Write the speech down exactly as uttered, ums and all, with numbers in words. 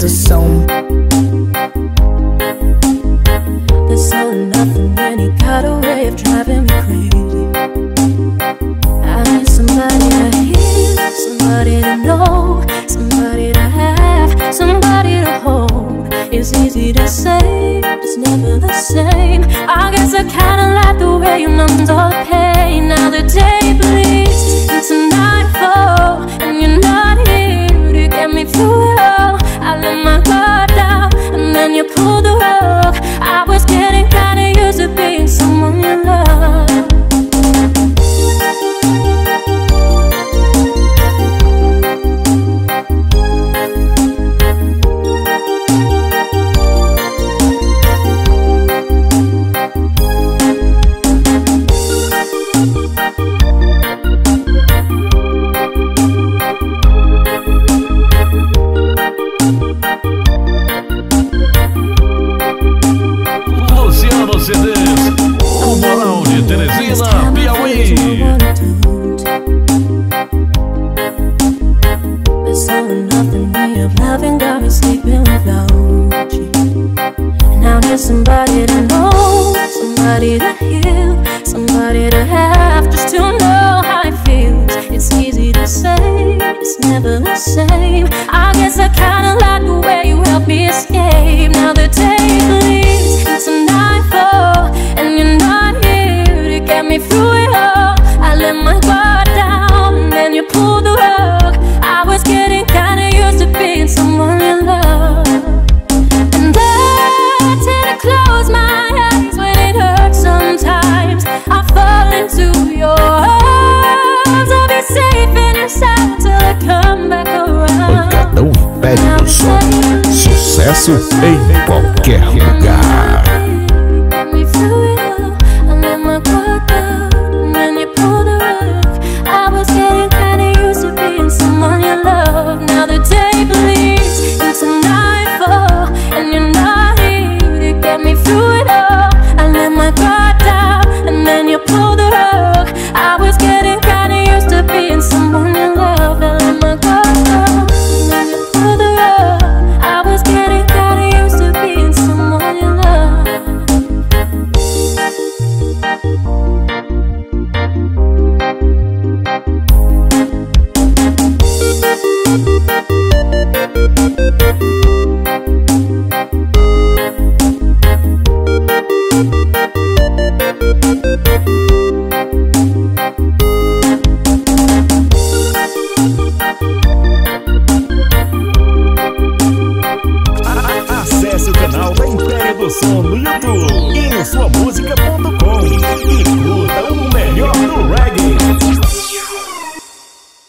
do som. There's so nothing when you got a way of driving me crazy. I need somebody to hear, somebody to know, somebody to have, somebody to hold. It's easy to say, it's never the same. I guess I kinda like the way you numbed all the pain. Now the day bleeds into nightfall, and you're not here to get me through it all. I let my guard down, and then you pulled the rug. I was getting kinda used to being someone you love. Luciano C Ds, o Moral de Teresina, Piauí. There's so nothing way of loving, got me sleeping without you. And I need somebody to know, somebody to heal, somebody to have, just to know how it feels. It's easy to say, it's never the same. I guess I kinda like the way you help me escape. Now the day bleeds into nightfall, and you're not here to get me through it all. I let my guard down, and then you pulled the rug. I was getting kinda used to being someone you love. And I tend to close my eyes when it hurts sometimes. I fall into your arms, I'll be safe and inside till I come back around. Pancadão Velho do Som, sucesso em qualquer lugar. Got me through it all, I let my guard down, and then you pulled the rug. I was getting kinda used to being someone you love. Now the day bleeds into nightfall, and you're not here to get me through it all. I let my guard down, and then you pulled the rug. I was getting kinda used to being someone you love. I let my guard down, and then you pulled the rug. I was getting kinda used to being someone you love. Acesse o canal da Império do Som no YouTube e em sua música ponto com.